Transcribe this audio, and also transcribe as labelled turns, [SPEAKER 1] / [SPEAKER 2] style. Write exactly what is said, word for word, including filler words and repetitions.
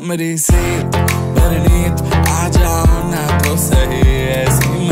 [SPEAKER 1] मेरी सी परनीत, आ जाओ ना तो सही ऐसी